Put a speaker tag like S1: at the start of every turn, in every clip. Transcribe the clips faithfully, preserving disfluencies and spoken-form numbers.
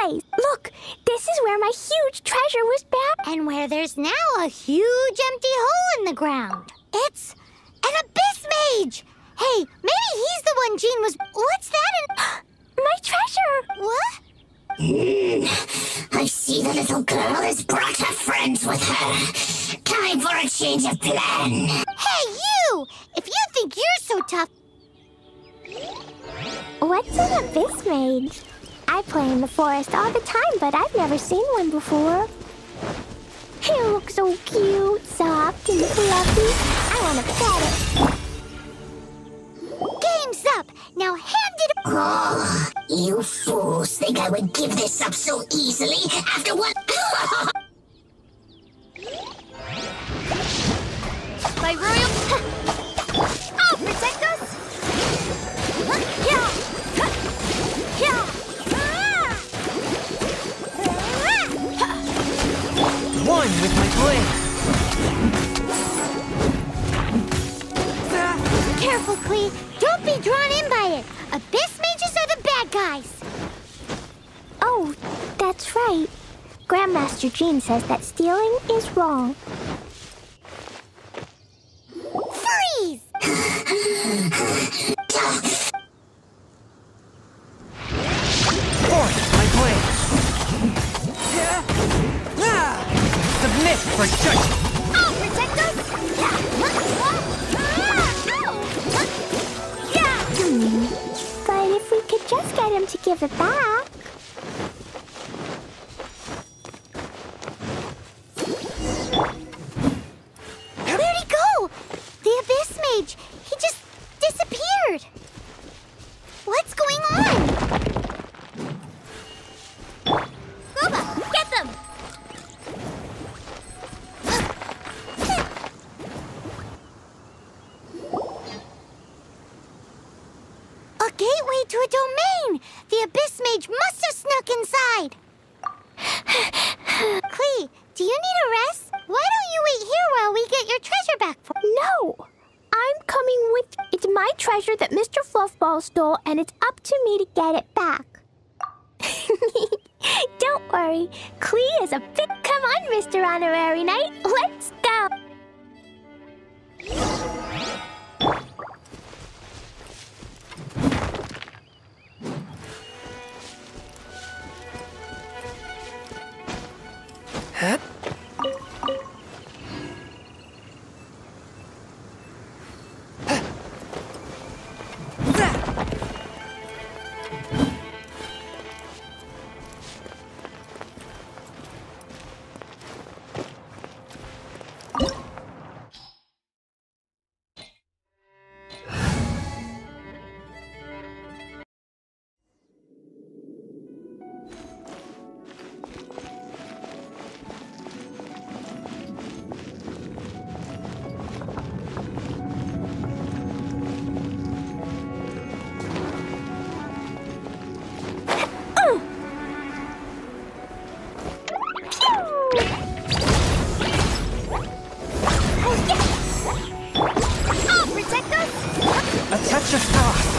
S1: place. Look, this is where my huge treasure was buried.
S2: And where there's now a huge empty hole in the ground. It's an abyss mage. Hey, maybe he's the one Jean was... What's that in...
S1: My treasure!
S2: What?
S3: Mm, I see the little girl has brought her friends with her. Time for a change of plan.
S2: Hey, you! If you think you're so tough...
S1: What's an abyss mage? I play in the forest all the time, but I've never seen one before. He looks so cute, soft, and fluffy. I want to pet it.
S2: Game's up! Now hand it...
S3: Oh, you fools think I would give this up so easily after what...
S2: By royal... I'll protect us! Yeah! Yeah!
S4: One with my blade.
S2: Careful, Klee. Don't be drawn in by it. Abyss mages are the bad guys.
S1: Oh, that's right. Grandmaster Jean says that stealing is wrong.
S2: Freeze!
S4: Forth my blade. Submit for judgment.
S2: I'll protect us!
S1: Hmm. But if we could just get him to give it back...
S2: Where'd he go? The Abyss Mage. He just disappeared. What's going on? Gooba, get them! A gateway to a domain! The Abyss Mage must have snuck inside! Klee, do you need a rest? Why don't you wait here while we get your treasure back for...
S1: No! I'm coming with... It's my treasure that Mister Fluffball stole, and it's up to me to get it back. Don't worry. Klee is a big... Come on, Mister Honorary Knight. Let's go!
S4: Huh?
S2: I'll protect us!
S4: A touch of frost.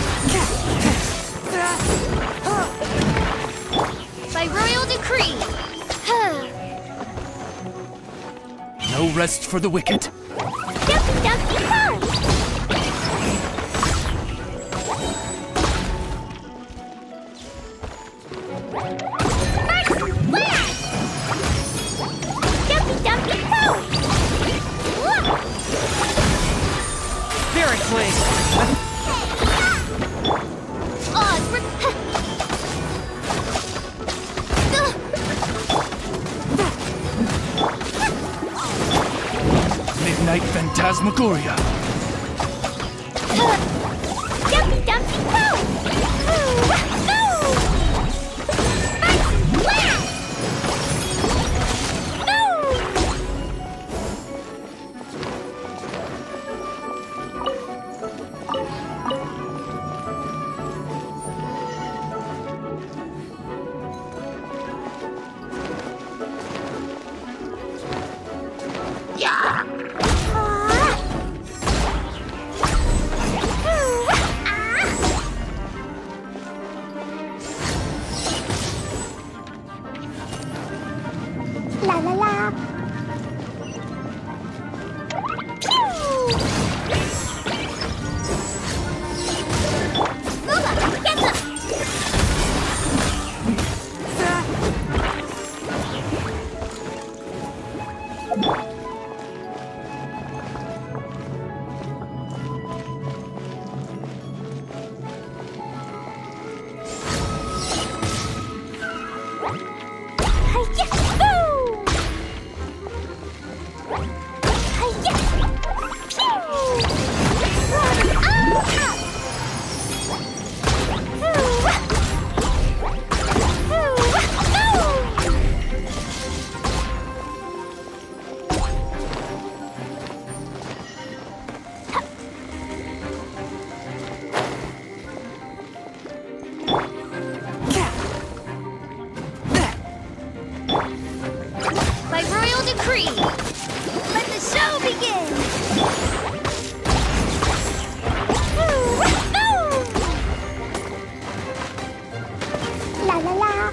S2: By royal decree!
S4: No rest for the wicked.
S1: Dumpy, dumpy, run! Dumpy, dumpy, go!
S4: Spirit blade.
S2: Oz,
S4: Midnight Phantasmagoria.
S1: Dumpy, dumpy, go! No! La la la. Pew!
S2: Booba, get them! By royal decree, let the show begin!
S1: La la la.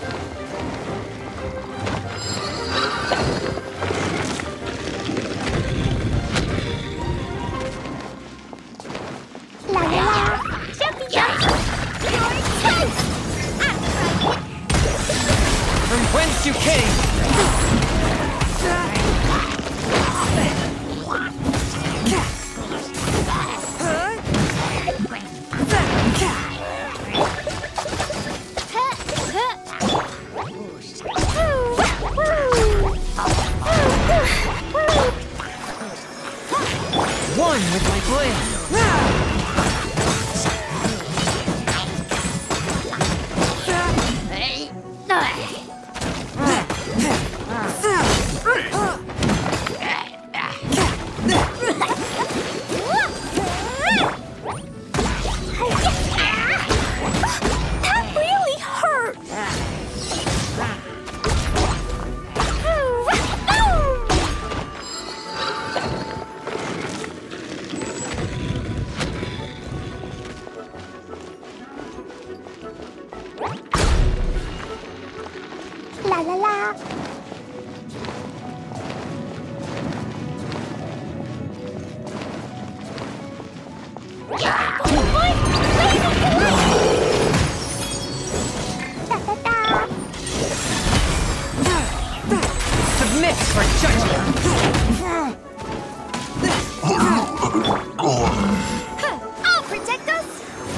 S1: La la la.
S2: Jumpy jump! You're toast! I'm right.
S4: From whence you came! One with my blade!
S1: That really hurt. La la la.
S4: Submit for judgment!
S2: I'll protect us!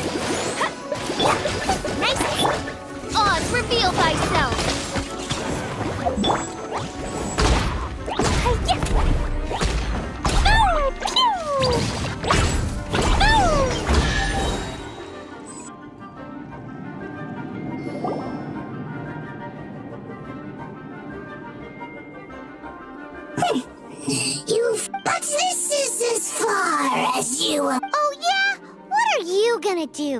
S2: Nice! Oz, reveal thyself!
S3: You've... But this is as far as you...
S2: Oh yeah? What are you gonna do?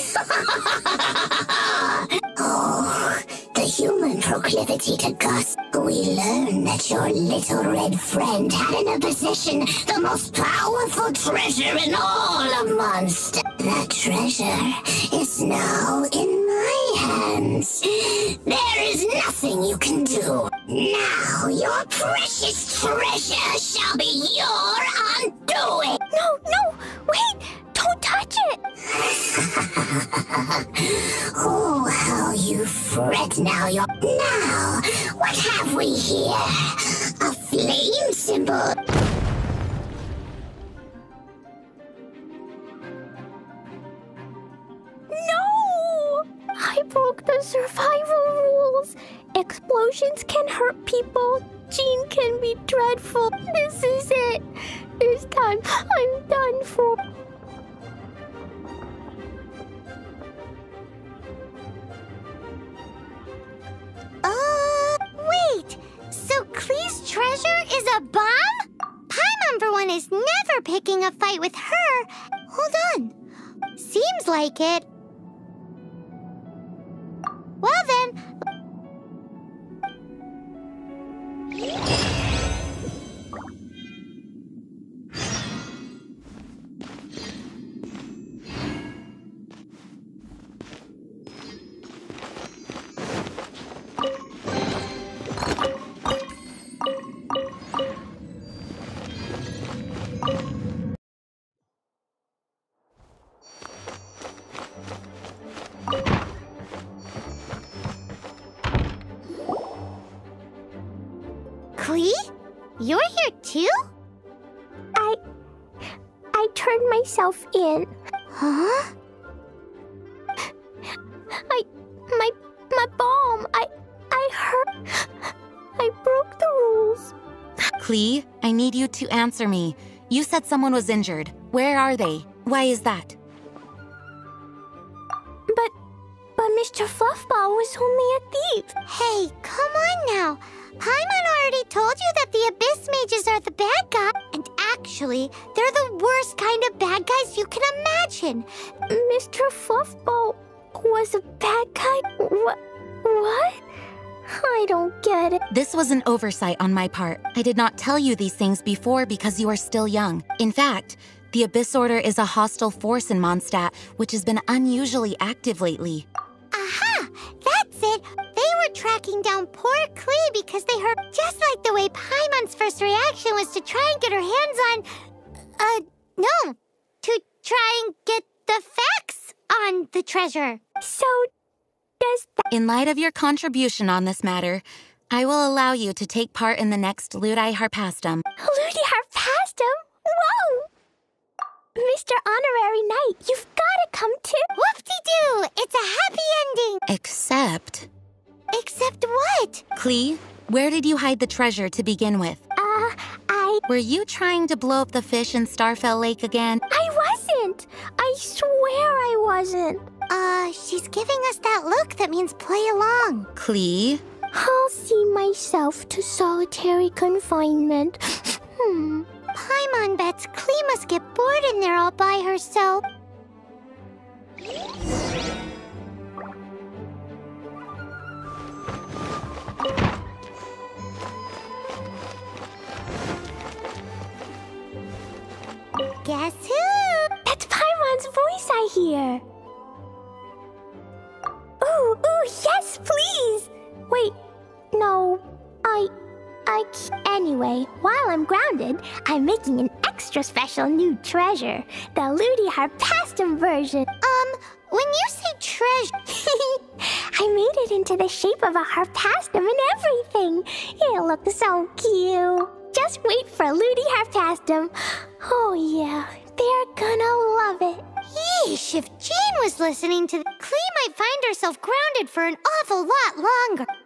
S3: Oh, the human proclivity to gossip. We learned that your little red friend had in her possession the most powerful treasure in all of Monster. That treasure is now in my hands. There is nothing you can do. Now your precious treasure shall be your undoing.
S1: No, no, wait! Don't touch it!
S3: Oh, how you fret now, you're... Now, what have we here? A flame symbol.
S1: No! I broke the survival rules. Explosions can hurt people. Jean can be dreadful. This is it. This time, I'm done for.
S2: Uh, wait! So Klee's treasure is a bomb? Paimon, for one, is never picking a fight with her. Hold on. Seems like it. Well then. Klee? You're here too?
S1: I... I turned myself in.
S2: Huh?
S1: I... My... My bomb. I... I hurt... I broke the rules.
S5: Klee, I need you to answer me. You said someone was injured. Where are they? Why is that?
S1: But... But Mister Fluffball was only a thief.
S2: Hey, come on now. Paimon already told you that the Abyss Mages are the bad guy. And actually, they're the worst kind of bad guys you can imagine.
S1: Mister Fluffball was a bad guy? What? What? I don't get it.
S5: This was an oversight on my part. I did not tell you these things before because you are still young. In fact, the Abyss Order is a hostile force in Mondstadt, which has been unusually active lately.
S2: Aha! That's it! They were tracking down poor Klee because they heard just like the way Paimon's first reaction was to try and get her hands on... Uh, no! To try and get the facts on the treasure.
S1: So, does that...
S5: In light of your contribution on this matter, I will allow you to take part in the next Ludi Harpastum.
S1: Ludi Harpastum? Whoa! Mister Honorary Knight, you've gotta come too.
S2: Whoop-de-doo! It's a happy ending!
S5: Except...
S2: Except what?
S5: Klee, where did you hide the treasure to begin with?
S1: Uh, I...
S5: Were you trying to blow up the fish in Starfell Lake again?
S1: I wasn't! I swear I wasn't.
S2: Uh, she's giving us that look that means play along.
S5: Klee?
S1: I'll see myself to solitary confinement. hmm.
S2: Paimon bets Klee must get bored in there all by herself. Guess who?
S1: That's Paimon's voice I hear. Ooh, ooh, yes, please! Wait, no, I... I... Anyway, while I'm grounded, I'm making an extra special new treasure. The Ludi Harpastum version.
S2: Um, when you say treasure...
S1: I made it into the shape of a Harpastum and everything. It'll look so cute. Just wait for Ludi Harpastum. Oh yeah, they're gonna love it.
S2: Yeesh, if Jane was listening to... Klee might find herself grounded for an awful lot longer.